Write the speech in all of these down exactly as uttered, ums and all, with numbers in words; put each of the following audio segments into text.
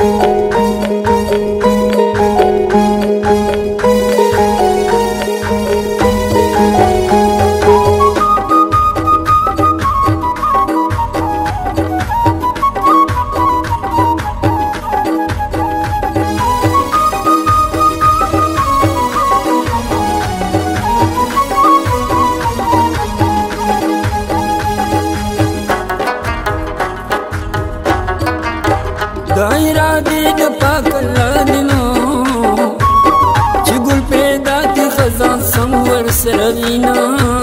दायरा दे द पाक अल्लाह दिनो چې ګل پیدا کی خزان سمور سروینا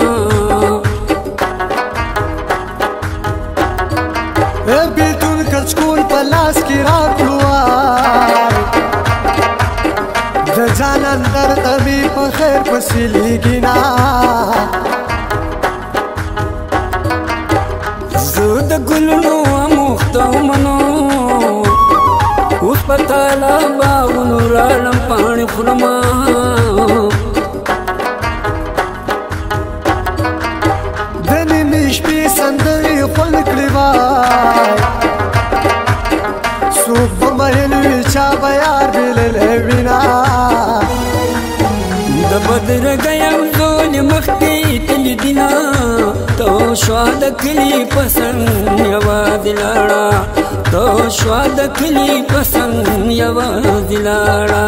بیلتون کچکول په لاس کې راکړو د جانان درد مې په خیر پسې لیږینا زه د ګلونو اموخته منو اوس په تاله باغونو راړم پاڼې خورما د نیمې شپې سندرې خوند کړې وای څوک به مین وي چا به یار بېللی وینا د بدرګه یم زول مخکې تلي دینه تو شوا د کلي پسند یوازې لاړه تو شوا د کلي پسند یوازې لاړه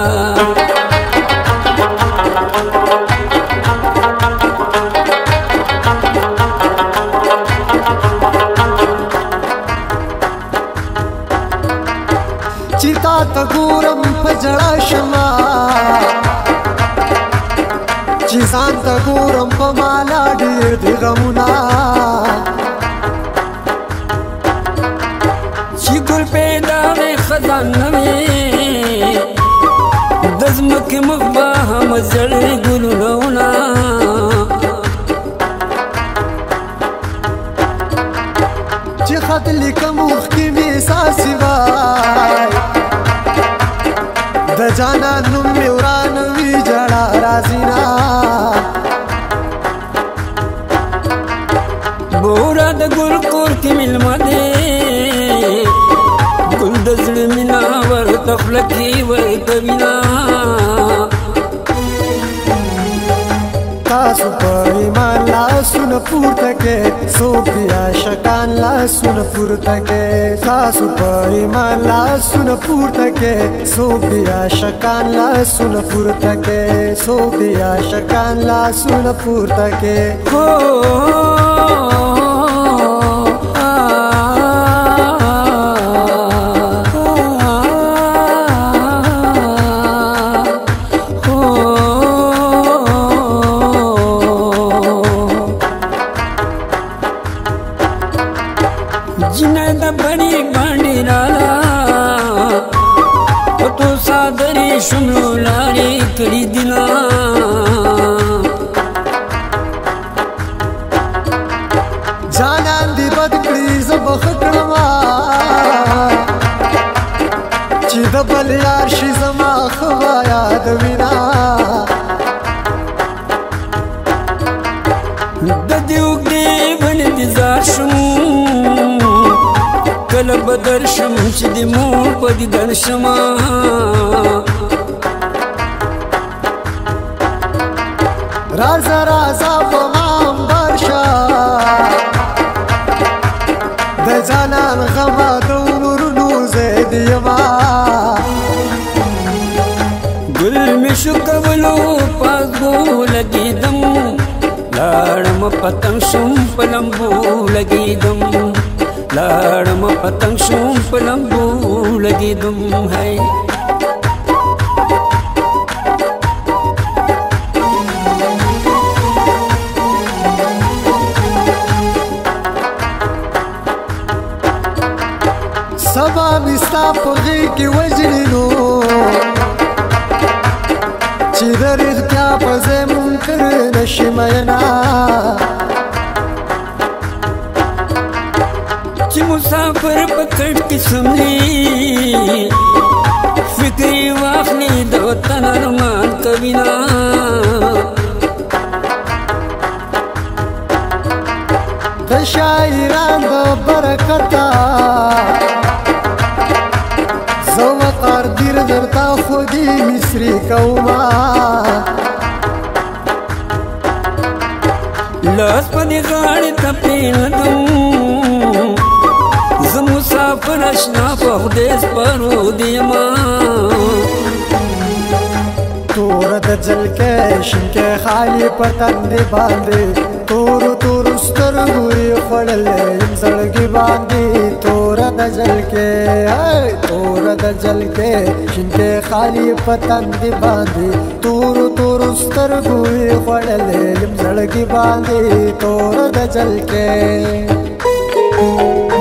چې تا ته ګورم په ژړا شمه چې ځان ته ګورم په مالا ډېر دي غمونه چې ګل پیدا وې خزان نه وې د ځمکې مخ به هم زړې ګلونه چې خط لیکم اوښکې مې احساسې وای د جانان نوم مې وران وي ژړا راځي نه بورا د ګل کور کې مېلمه دی ګل د زړه مینه ورته خوله کې ورکوینه تاسو په ایمان لاسونه پورته کې څوک دي عاشقان لاسونه پورته کې تاسو په ایمان لاسونه پورته کې څوک دي عاشقان لاسونه پورته کې څوک دي عاشقان لاسونه پورته کې هو जिन्हें द बड़ी बांडी राला ओ तो सादरी शुमलो लारी कड़ी दिला جانان دی بد کړي زه بخښه کړمه چې د بل یار شي زما ښه به یادوینه د دې اوږدې بڼې انتظار شم کله به درشم چې د مور په دیدن شمه رازه رازه په ما امبر شه د جانان غمه د ورونو زید یما ګل مې شو کولو پاګو لګېدم لاړم پتنګ شوم په لمبو لګېدم لاړم پتنګ شوم په لمبو لګېدم هی سبا مې ستا په غېږ کې وژنې نو چې د رښتیا په ځای منکر نه شي مینا چې مسافر په کټ کې سمري فکر یې واخلي د وطن ارمان کوینه د شاعران د برکته زه پر دیر درتا خودی مصری کوما لاس په دې غاړې ته پرېږدم زه مسافر اشنا په خدای سپارود یما تور د جلکې شینکې خالي په تندې باندې تور تور سترګو یې خوړلې یم زړګي باندې تور د جلکې تور د جلکې شینکې خالي په تندې باندې تور تور سترګو یې خوړلې یم زړګي باندې تور د جلکې